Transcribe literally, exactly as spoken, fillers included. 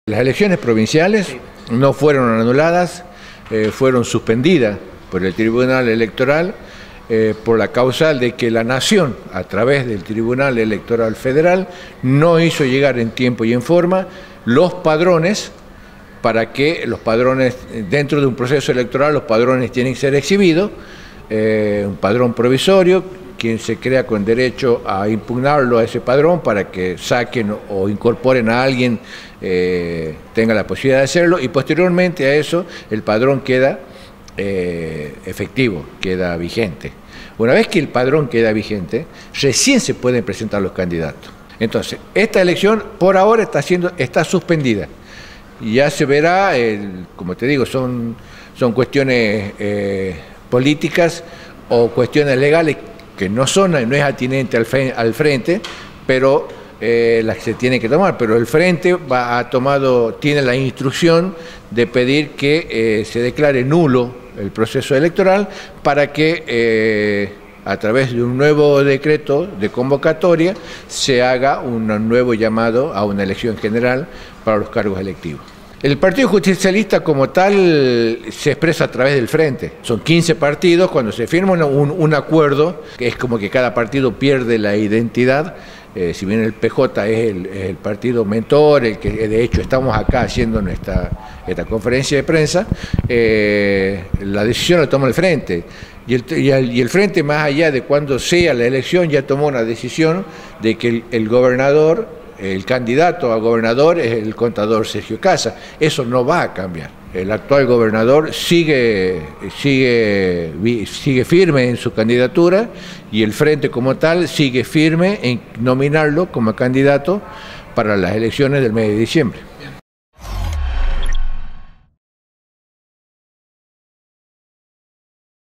Las elecciones provinciales no fueron anuladas, eh, fueron suspendidas por el Tribunal Electoral eh, por la causa de que la Nación, a través del Tribunal Electoral Federal, no hizo llegar en tiempo y en forma los padrones, para que los padrones, dentro de un proceso electoral, los padrones tienen que ser exhibidos, eh, un padrón provisorio, quien se crea con derecho a impugnarlo a ese padrón para que saquen o incorporen a alguien, eh, tenga la posibilidad de hacerlo, y posteriormente a eso el padrón queda eh, efectivo, queda vigente. Una vez que el padrón queda vigente, recién se pueden presentar los candidatos. Entonces, esta elección por ahora está, siendo, está suspendida. Ya se verá, el, como te digo, son, son cuestiones eh, políticas o cuestiones legales que no son, no es atinente al, al frente, pero eh, las que se tienen que tomar. Pero el frente va, ha tomado, tiene la instrucción de pedir que eh, se declare nulo el proceso electoral para que eh, a través de un nuevo decreto de convocatoria se haga un nuevo llamado a una elección general para los cargos electivos. El Partido Justicialista como tal se expresa a través del frente. Son quince partidos, cuando se firma un, un acuerdo, que es como que cada partido pierde la identidad. Eh, si bien el P J es el, es el partido mentor, el que de hecho estamos acá haciendo nuestra, esta conferencia de prensa, eh, la decisión la toma el frente. Y el, y, el, y el frente, más allá de cuando sea la elección, ya tomó una decisión de que el, el gobernador, el candidato a gobernador es el contador Sergio Casa. Eso no va a cambiar. El actual gobernador sigue, sigue, sigue firme en su candidatura y el frente como tal sigue firme en nominarlo como candidato para las elecciones del mes de diciembre.